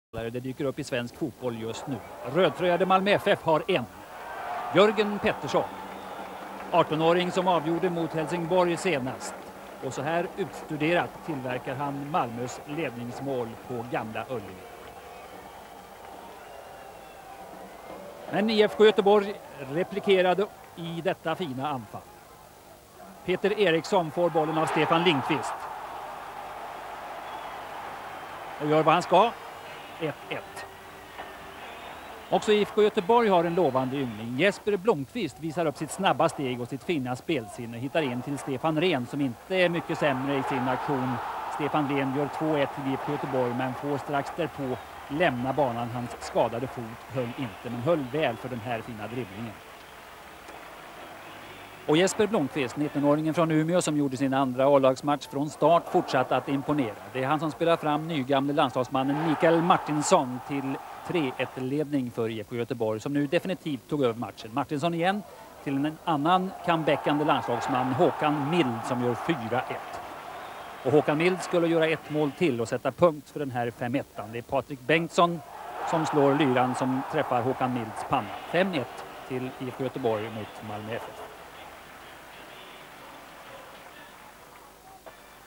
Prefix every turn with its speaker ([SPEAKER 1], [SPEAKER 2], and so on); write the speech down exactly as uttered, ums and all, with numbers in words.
[SPEAKER 1] Det dyker upp i svensk fotboll just nu. Rödtröjade Malmö F F har en. Jörgen Pettersson. arton-åring som avgjorde mot Helsingborg senast. Och så här utstuderat tillverkar han Malmös ledningsmål på Gamla Ullevi. Men I F K Göteborg replikerade i detta fina anfall. Peter Eriksson får bollen av Stefan Lindqvist. Och gör vad han ska. ett ett. Också I F K Göteborg har en lovande yngling. Jesper Blomqvist visar upp sitt snabba steg och sitt fina spelsinne. Hittar in till Stefan Rehn som inte är mycket sämre i sin aktion. Stefan Rehn gör två ett till I F K Göteborg men får strax därpå lämna banan. Hans skadade fot höll inte men höll väl för den här fina dribblingen. Och Jesper Blomqvist, nitton-åringen från Umeå som gjorde sin andra A-lagsmatch från start, fortsatte att imponera. Det är han som spelar fram nygamle landslagsmannen Mikael Martinsson till tre ett-ledning för I F K Göteborg som nu definitivt tog över matchen. Martinsson igen till en annan comebackande landslagsman, Håkan Mild, som gör fyra ett. Och Håkan Mild skulle göra ett mål till och sätta punkt för den här fem ett. Det är Patrik Bengtsson som slår lyran som träffar Håkan Milds panna. fem ett till I F K Göteborg mot Malmö F F.